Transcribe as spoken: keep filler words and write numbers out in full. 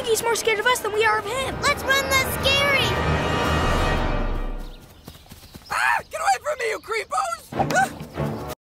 Oogie's more scared of us than we are of him. Let's run the scary!